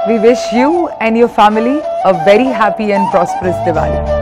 We wish you and your family a very happy and prosperous Diwali.